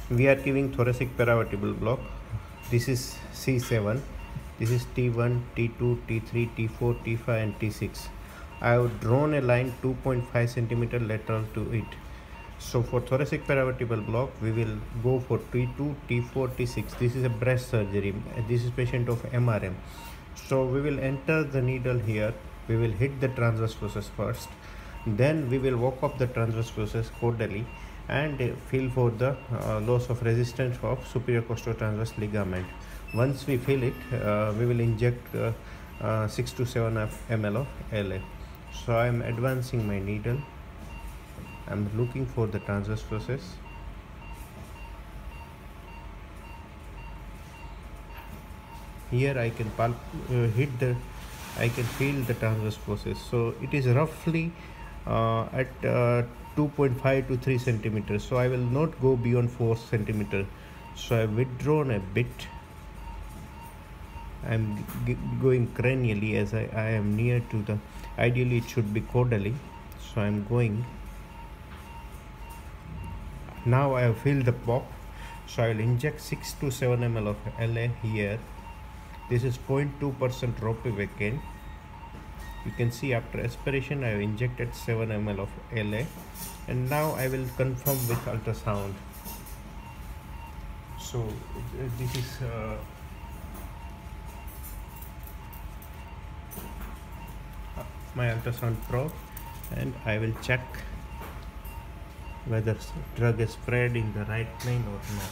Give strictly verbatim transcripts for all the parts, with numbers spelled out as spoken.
We are giving thoracic paravertebral block. This is C seven. This is T one, T two, T three, T four, T five and T six. I have drawn a line two point five centimeter lateral to it. So for thoracic paravertebral block, we will go for T two, T four, T six. This is a breast surgery. This is patient of M R M. So we will enter the needle here. We will hit the transverse process first. Then we will walk up the transverse process caudally and feel for the uh, loss of resistance of superior costotransverse ligament. Once we feel it, uh, we will inject uh, uh, six to seven milliliters of L A. So I am advancing my needle. I am looking for the transverse process. Here I can pulp, uh, hit the, I can feel the transverse process. So it is roughly uh, at uh, two point five to three centimeters. So I will not go beyond four centimeters. So I have withdrawn a bit. I am going cranially as I, I am near to the, ideally it should be caudally. So I am going. Now I have filled the pop. So I will inject six to seven milliliters of L A here. This is zero point two percent ropivacaine. You can see after aspiration I have injected seven milliliters of L A, and now I will confirm with ultrasound. So uh, this is uh, my ultrasound probe, and I will check whether drug is spread in the right plane or not.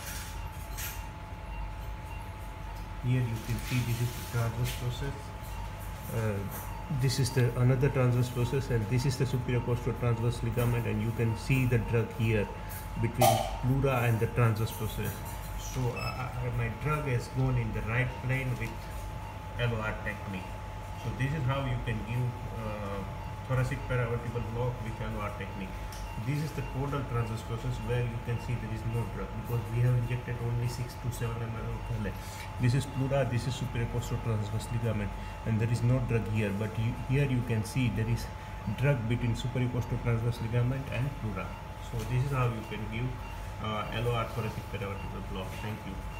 Here you can see this is the transverse process. Uh, this is the another transverse process, and this is the superior costotransverse ligament, and you can see the drug here between pleura and the transverse process. So uh, my drug has gone in the right plane with L O R technique. So this is how you can give uh, thoracic paravertebral block with L O R technique. This is the caudal transverse process where you can see there is no drug because we have injected only six to seven milliliters of L A. This is pleura, this is superior costotransverse ligament, and there is no drug here. But you, here you can see there is drug between superior costotransverse ligament and pleura. So this is how you can give uh, L O R thoracic paravertebral block. Thank you.